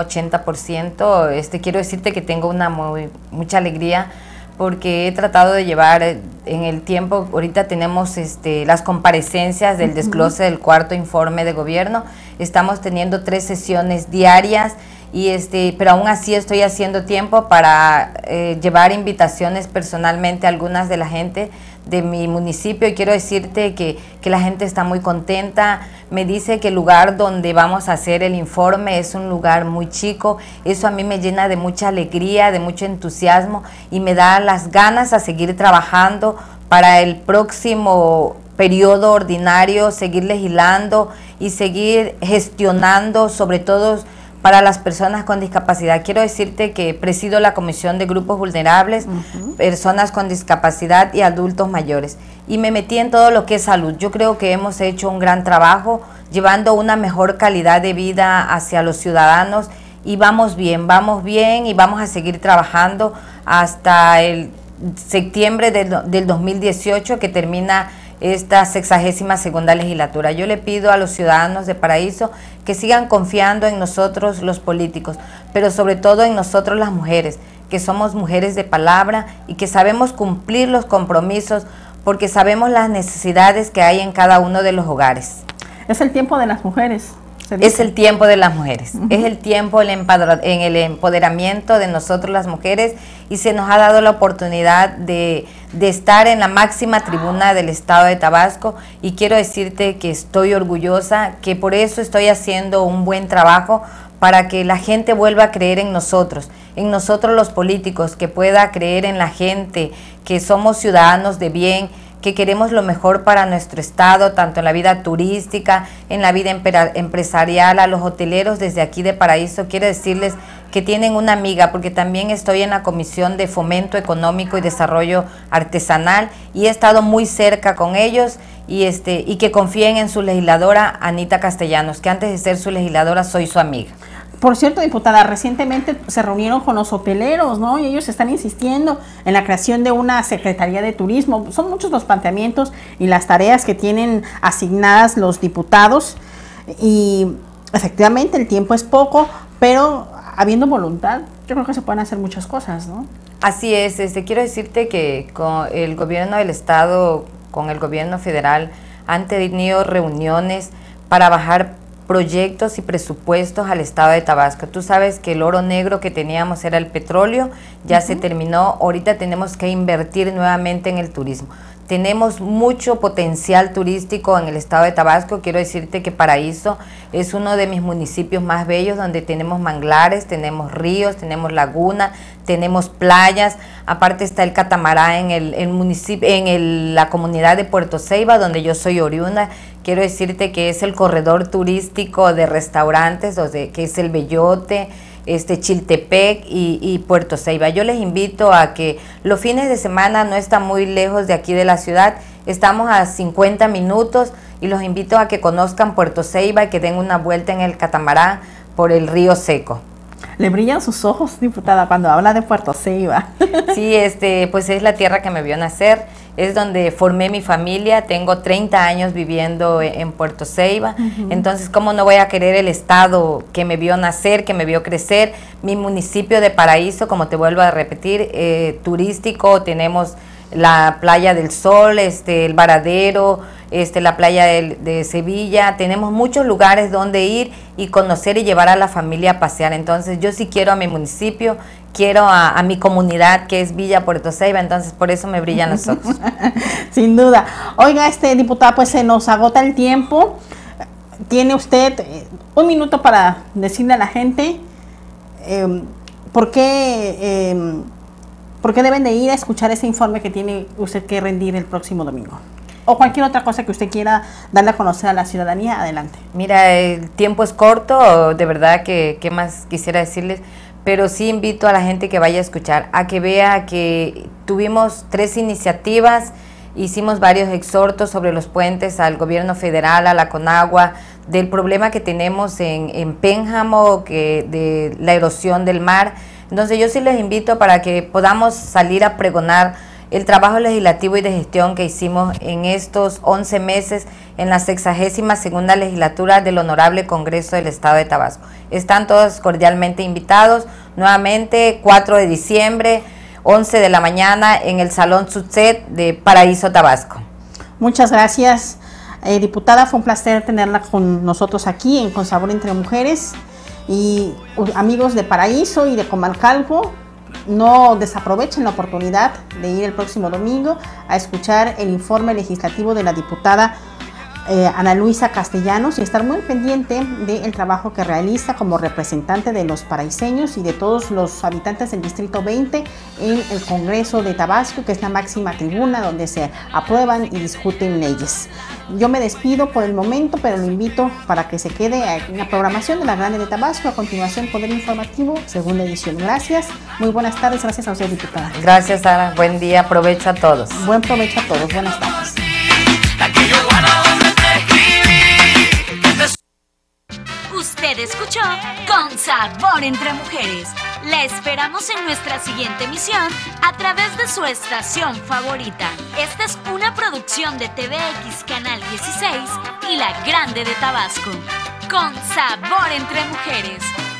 80%. Quiero decirte que tengo mucha alegría, porque he tratado de llevar en el tiempo. Ahorita tenemos las comparecencias del desglose del cuarto informe de gobierno. Estamos teniendo 3 sesiones diarias, pero aún así estoy haciendo tiempo para llevar invitaciones personalmente a algunas de la gente de mi municipio, y quiero decirte que la gente está muy contenta. Me dice que el lugar donde vamos a hacer el informe es un lugar muy chico. Eso a mí me llena de mucha alegría, de mucho entusiasmo, y me da las ganas a seguir trabajando para el próximo periodo ordinario, seguir legislando y seguir gestionando, sobre todo para las personas con discapacidad. Quiero decirte que presido la Comisión de Grupos Vulnerables, personas con discapacidad y adultos mayores, y me metí en todo lo que es salud. Yo creo que hemos hecho un gran trabajo llevando una mejor calidad de vida hacia los ciudadanos, y vamos bien y vamos a seguir trabajando hasta el septiembre del 2018, que termina esta 62ª legislatura. Yo le pido a los ciudadanos de Paraíso que sigan confiando en nosotros los políticos, pero sobre todo en nosotros las mujeres, que somos mujeres de palabra y que sabemos cumplir los compromisos, porque sabemos las necesidades que hay en cada uno de los hogares. Es el tiempo de las mujeres. Es el tiempo de las mujeres, es el tiempo en el empoderamiento de nosotros las mujeres, y se nos ha dado la oportunidad de estar en la máxima tribuna del Estado de Tabasco, y quiero decirte que estoy orgullosa, que por eso estoy haciendo un buen trabajo para que la gente vuelva a creer en nosotros los políticos, que pueda creer en la gente, que somos ciudadanos de bien, que queremos lo mejor para nuestro estado, tanto en la vida turística, en la vida empresarial. A los hoteleros desde aquí de Paraíso quiero decirles que tienen una amiga, porque también estoy en la Comisión de Fomento Económico y Desarrollo Artesanal, y he estado muy cerca con ellos, y que confíen en su legisladora Anita Castellanos, que antes de ser su legisladora soy su amiga. Por cierto, diputada, recientemente se reunieron con los hoteleros, ¿no? Y ellos están insistiendo en la creación de una Secretaría de Turismo. Son muchos los planteamientos y las tareas que tienen asignadas los diputados, y efectivamente el tiempo es poco, pero habiendo voluntad, yo creo que se pueden hacer muchas cosas, ¿no? Así es. Quiero decirte que con el gobierno del estado, con el gobierno federal, han tenido reuniones para bajar proyectos y presupuestos al estado de Tabasco. Tú sabes que el oro negro que teníamos era el petróleo, ya se terminó. Ahorita tenemos que invertir nuevamente en el turismo. Tenemos mucho potencial turístico en el estado de Tabasco. Quiero decirte que Paraíso es uno de mis municipios más bellos, donde tenemos manglares, tenemos ríos, tenemos laguna, tenemos playas. Aparte está el catamarán en el municipio, la comunidad de Puerto Ceiba, donde yo soy oriunda. Quiero decirte que es el corredor turístico de restaurantes, que es el Bellote, Chiltepec y Puerto Ceiba. Yo les invito a que los fines de semana no están muy lejos de aquí de la ciudad, estamos a 50 minutos, y los invito a que conozcan Puerto Ceiba y que den una vuelta en el catamarán por el río Seco. Le brillan sus ojos, diputada, cuando habla de Puerto Ceiba. Sí, pues es la tierra que me vio nacer, es donde formé mi familia, tengo 30 años viviendo en Puerto Ceiba, entonces ¿cómo no voy a querer el estado que me vio nacer, que me vio crecer? Mi municipio de Paraíso, como te vuelvo a repetir, turístico, tenemos la Playa del Sol, el Varadero, la playa de Sevilla, tenemos muchos lugares donde ir y conocer y llevar a la familia a pasear. Entonces yo sí quiero a mi municipio, quiero a mi comunidad que es Villa Puerto Ceiba, entonces por eso me brillan los ojos. Sin duda. Oiga, diputada, pues se nos agota el tiempo. Tiene usted un minuto para decirle a la gente por qué deben de ir a escuchar ese informe que tiene usted que rendir el próximo domingo. O cualquier otra cosa que usted quiera darle a conocer a la ciudadanía, adelante. Mira, el tiempo es corto, de verdad que qué más quisiera decirles, pero sí invito a la gente que vaya a escuchar, a que vea que tuvimos 3 iniciativas, hicimos varios exhortos sobre los puentes al gobierno federal, a la Conagua, del problema que tenemos en Pénjamo, de la erosión del mar. Entonces yo sí les invito para que podamos salir a pregonar el trabajo legislativo y de gestión que hicimos en estos 11 meses en la 62ª legislatura del Honorable Congreso del Estado de Tabasco. Están todos cordialmente invitados, nuevamente 4 de diciembre, 11 de la mañana en el Salón Sutset de Paraíso, Tabasco. Muchas gracias, diputada, fue un placer tenerla con nosotros aquí en Con Sabor Entre Mujeres. Y amigos de Paraíso y de Comalcalco, no desaprovechen la oportunidad de ir el próximo domingo a escuchar el informe legislativo de la diputada Ana Luisa Castellanos y estar muy pendiente del trabajo que realiza como representante de los paraiseños y de todos los habitantes del Distrito 20 en el Congreso de Tabasco, que es la máxima tribuna donde se aprueban y discuten leyes. Yo me despido por el momento, pero lo invito para que se quede en la programación de La Grande de Tabasco. A continuación, Poder Informativo, segunda edición. Gracias, muy buenas tardes, gracias a usted, diputada. Gracias, Sara, buen día, provecho a todos. Buen provecho a todos, buenas tardes. Usted escuchó Con Sabor Entre Mujeres. La esperamos en nuestra siguiente emisión a través de su estación favorita. Esta es una producción de TVX Canal 16 y La Grande de Tabasco. Con Sabor Entre Mujeres.